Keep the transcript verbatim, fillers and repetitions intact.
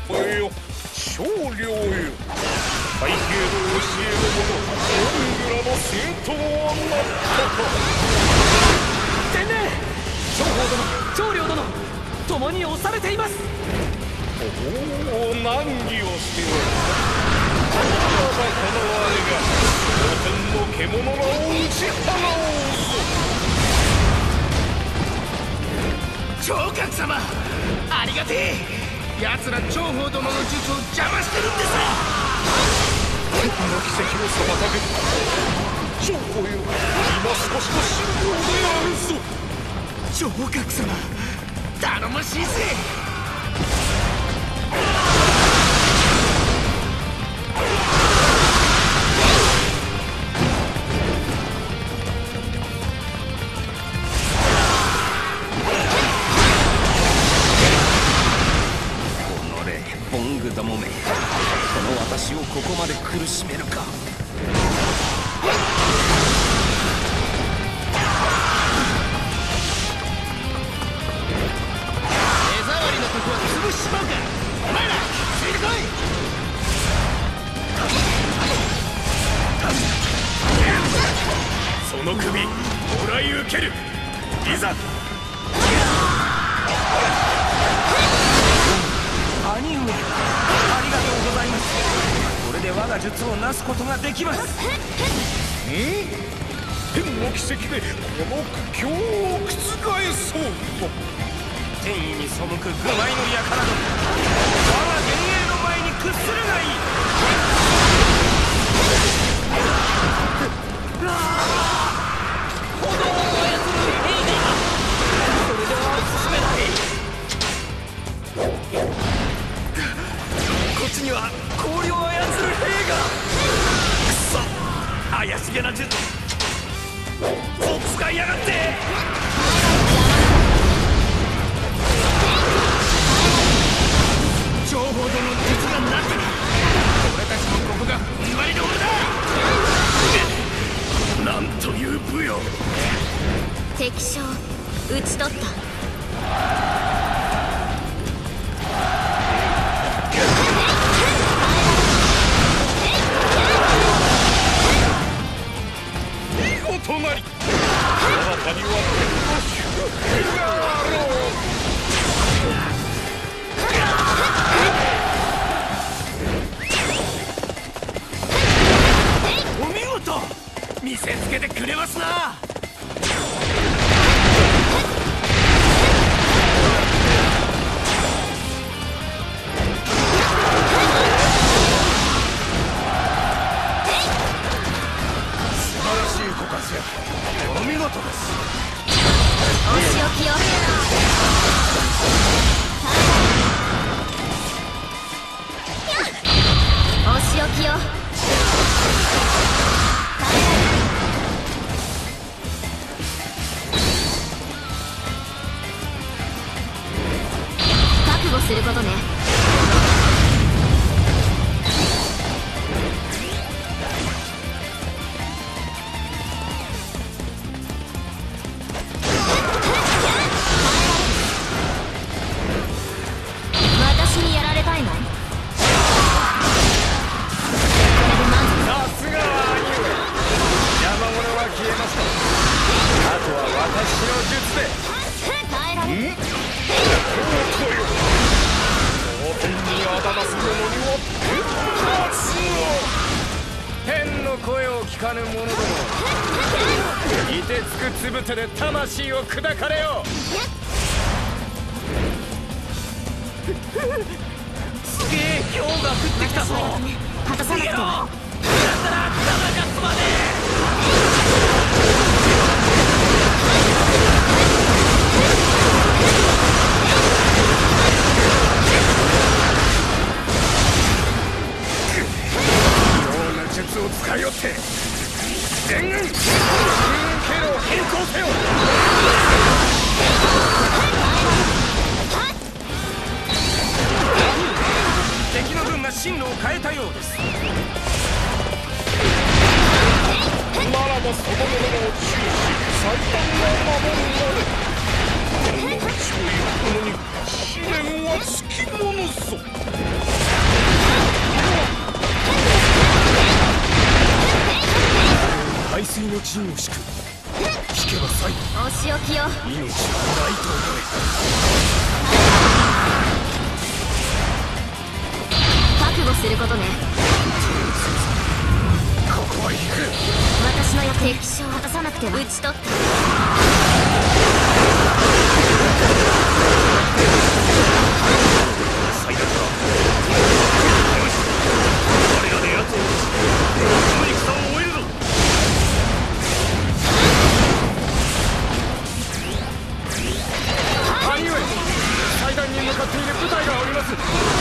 声よ少量よ。太平の教えのもとモングラの正当はなったか。 天皇長宝殿長領殿共に押されています。 おお難儀をしておる。このままこの我が当天の獣らを打ち払おうぞ。 長角様ありがてえ。奴ら長宝殿の術を邪魔してるんです。 天の奇跡を妨げる長宝よ、今少しの辛抱であるぞ。 長角様頼もしいぜ。 ボングどもめ、この私をここまで苦しめるか。 手触りのとこは潰しちまうか。お前らついてこい。 その首もらい受ける。いざ。 兄上、ありがとうございます。これで我が術をなすことができます。 ん？天の奇跡でこの苦境を覆そうと。 天意に背く愚昧の輩ども、我が幻影の前に屈するがいい。炎を操る兵がそれでは進めない。こっちには氷を操る兵が。くそ、怪しげな術を使いやがって。 長宝殿の術がなったら俺たちもここが踏ん張りどころだ。 なんという武よ。 敵将討ち取った。 となり、あなたには天の祝福があろう。 お見事見せつけてくれますな。お見事です。 お仕置きよ。お仕置きよ。覚悟することね。 天の声を聞かぬ者ども、凍てつくつぶてで魂を砕かれよ。すげえ氷が降ってきたぞ。 果たさなくては。 だからガラガスまで。 術を使いよって全軍進軍経路を変更せよ。 敵の軍が進路を変えたようです。 ならばその者らを中止最短な守るまで。天の道を行く者に試練はつきものぞ。 陣を敷く。引けば最後お仕置きよ。 命はないと思え。 覚悟することね。 ここは行く。 私の役敵将を果たさなくては。討ち取った。 最悪だ。よし、我らで奴をこの戦を終えるぞ。 兄上、祭壇に向かっている部隊がおります。